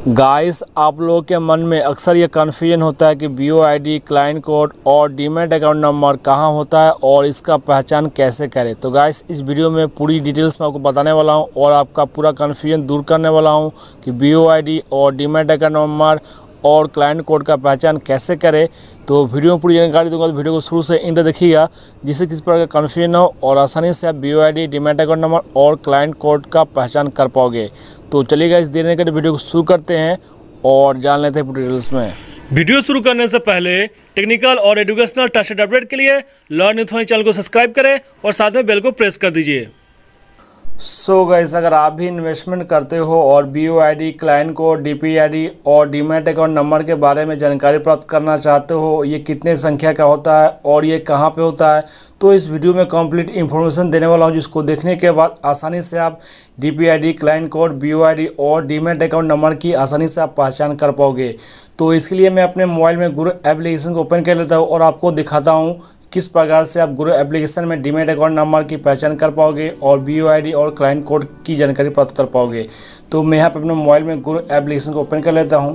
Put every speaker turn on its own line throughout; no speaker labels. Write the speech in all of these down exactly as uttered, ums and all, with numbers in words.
Guys, आप लोगों के मन में अक्सर ये कन्फ्यूजन होता है कि B O I D, client code और डीमैट अकाउंट नंबर कहाँ होता है और इसका पहचान कैसे करें। तो गाइस, इस वीडियो में पूरी डिटेल्स मैं आपको बताने वाला हूँ और आपका पूरा कन्फ्यूजन दूर करने वाला हूँ कि बी ओ आई डी और डीमैट अकाउंट नंबर और क्लाइंट कोड का पहचान कैसे करें। तो वीडियो में पूरी जानकारी दूंगा, तो वीडियो को शुरू से एंड तक देखिएगा, जिससे किसी प्रकार का कन्फ्यूजन हो और आसानी से आप B O I D, demat account number और क्लाइंट कोड का पहचान कर पाओगे। तो चलिएगा, इस देर नहीं करते वीडियो को शुरू करते हैं और जान लेते हैं पूरी डिटेल्स में।
वीडियो शुरू करने से पहले टेक्निकल और एजुकेशनल ट्रस्टेड अपडेट के लिए लर्न इन्फो चैनल को सब्सक्राइब करें और साथ में बेल को प्रेस कर दीजिए।
सो गाइस, अगर आप भी इन्वेस्टमेंट करते हो और B O I D, client code, D P I D और डीमैट अकाउंट नंबर के बारे में जानकारी प्राप्त करना चाहते हो, ये कितने संख्या का होता है और ये कहाँ पे होता है, तो इस वीडियो में कंप्लीट इन्फॉर्मेशन देने वाला हूँ, जिसको देखने के बाद आसानी से आप D P I D, client code, B O I D और डीमैट अकाउंट नंबर की आसानी से आप पहचान कर पाओगे। तो इसके लिए मैं अपने मोबाइल में गुरु एप्लीकेशन को ओपन कर लेता हूँ और आपको दिखाता हूँ किस प्रकार से आप गुरु एप्लीकेशन में डीमैट अकाउंट नंबर की पहचान कर पाओगे और बी ओ आई डी और क्लाइंट कोड की जानकारी प्राप्त कर पाओगे। तो मैं यहाँ पर अपने मोबाइल में गुरु एप्लीकेशन को ओपन कर लेता हूँ।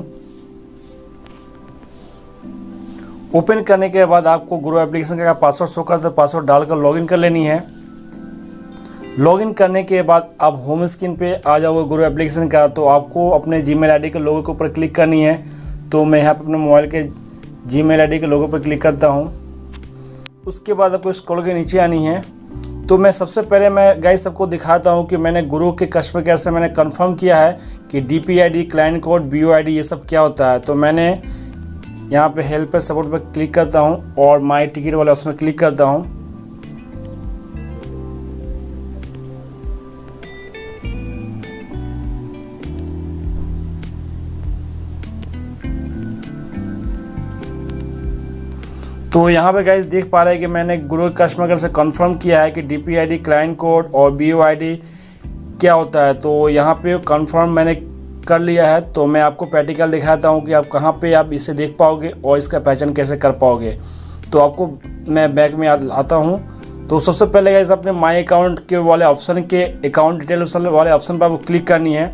ओपन करने के बाद आपको गुरु एप्लीकेशन का पासवर्ड शो करता है, पासवर्ड डालकर लॉगिन कर लेनी है। लॉगिन करने के बाद आप होम स्क्रीन पे आ जाओगे गुरु एप्लीकेशन का, तो आपको अपने जीमेल आईडी के लोगो के ऊपर क्लिक करनी है। तो मैं यहाँ पर अपने मोबाइल के जीमेल आईडी के लोगो पर क्लिक करता हूँ। उसके बाद आपको स्क्रॉल के नीचे आनी है। तो मैं सबसे पहले मैं गाइस सबको दिखाता हूँ कि मैंने गुरु के कस्टमर केयर से मैंने कंफर्म किया है कि D P I D, client code, B O I D ये सब क्या होता है। तो मैंने यहाँ पे हेल्प पे सपोर्ट पर क्लिक करता हूँ और माई टिकट वाले ऑप्शन पर क्लिक करता हूँ। तो यहाँ पे गाइस देख पा रहे हैं कि मैंने गुरु कस्टमर केयर से कंफर्म किया है कि D P I D, client code और बी ओ आई डी क्या होता है। तो यहाँ पे कंफर्म मैंने कर लिया है। तो मैं आपको प्रैक्टिकल दिखाता हूँ कि आप कहाँ पे आप इसे देख पाओगे और इसका पहचान कैसे कर पाओगे। तो आपको मैं बैक में आता हूँ। तो सबसे पहले गाइस अपने माई अकाउंट के वाले ऑप्शन के अकाउंट डिटेल वाले ऑप्शन पर आपको क्लिक करनी है।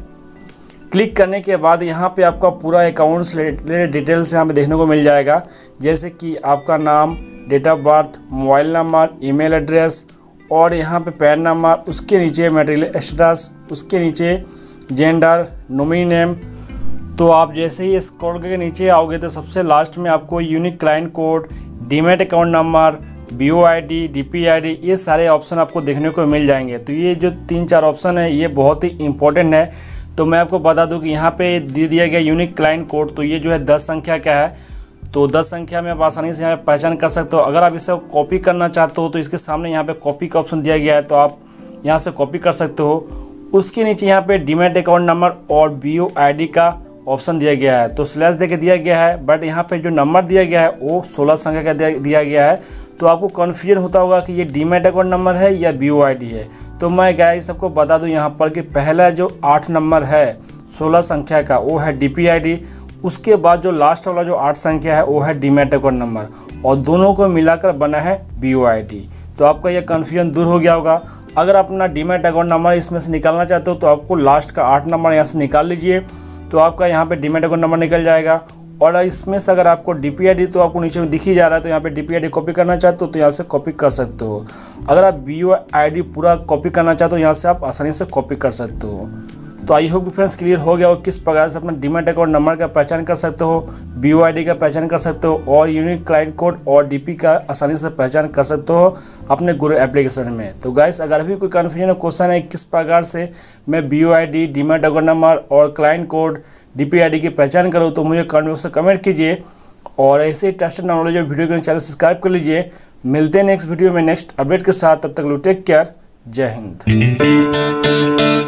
क्लिक करने के बाद यहाँ पे आपका पूरा अकाउंट से रिलेटेड डिटेल्स यहाँ पे देखने को मिल जाएगा, जैसे कि आपका नाम, date of birth, mobile number, email address और यहाँ पे पैन नंबर, उसके नीचे मैट्रिमोनियल स्टेटस, उसके नीचे जेंडर, नॉमिनी नेम। तो आप जैसे ही स्क्रॉल करके नीचे आओगे तो सबसे लास्ट में आपको unique client code, demat account number, B O I D, D P I D ये सारे ऑप्शन आपको देखने को मिल जाएंगे। तो ये जो तीन चार ऑप्शन है ये बहुत ही इंपॉर्टेंट है। तो मैं आपको बता दूं कि यहाँ पे दे दिया गया यूनिक क्लाइंट कोड, तो ये जो है दस संख्या का है। तो दस संख्या में आप आसानी से यहाँ पे पहचान कर सकते हो। अगर आप इसे कॉपी करना चाहते हो तो इसके सामने यहाँ पे कॉपी का ऑप्शन दिया गया है, तो आप यहाँ से कॉपी कर सकते हो। उसके नीचे यहाँ पे डीमैट अकाउंट नंबर और बी ओ आई डी का ऑप्शन दिया गया है, तो स्लैश दे के दिया गया है, बट यहाँ पे जो नंबर दिया गया है वो सोलह संख्या का दिया गया है। तो आपको कन्फ्यूजन होता होगा कि ये डीमैट अकाउंट नंबर है या बी ओ आई डी है। तो मैं गाइस सबको बता दूं यहाँ पर कि पहला जो आठ नंबर है सोलह संख्या का वो है डी पी आई डी, उसके बाद जो लास्ट वाला जो आठ संख्या है वो है डीमैट अकाउंट नंबर और दोनों को मिलाकर बना है बी ओ आई डी। तो आपका यह कन्फ्यूजन दूर हो गया होगा। अगर अपना डीमैट अकाउंट नंबर इसमें से निकालना चाहते हो तो आपको लास्ट का आठ नंबर यहाँ से निकाल लीजिए, तो आपका यहाँ पे डीमैट अकाउंट नंबर निकल जाएगा। और इसमें से अगर आपको डी पी आई डी तो आपको नीचे में दिख ही जा रहा है, तो यहाँ पे D P I D copy करना चाहते हो तो यहाँ से कॉपी कर सकते हो। अगर आप बी ओ आई डी पूरा कॉपी करना चाहते हो यहाँ से आप आसानी से कॉपी कर सकते हो। तो आई होप फ्रेंड्स क्लियर हो गया हो किस प्रकार से अपना डीमैट अकाउंट नंबर का पहचान कर सकते हो, बी ओ आई डी का पहचान कर सकते हो और यूनिक क्लाइंट कोड और डी पी का आसानी से पहचान कर सकते हो अपने गुरु एप्लीकेशन में। तो गाइस, अगर भी कोई कन्फ्यूजन है, क्वेश्चन है किस प्रकार से मैं B O I D, demat account number और client code, D P I D की पहचान करूँ, तो मुझे कमेंट बॉक्स में कमेंट कीजिए और ऐसे ही ट्रस्टेड नॉलेज और वीडियो के चैनल सब्सक्राइब कर लीजिए। मिलते हैं नेक्स्ट वीडियो में नेक्स्ट अपडेट के साथ, तब तक लो टेक केयर, जय हिंद।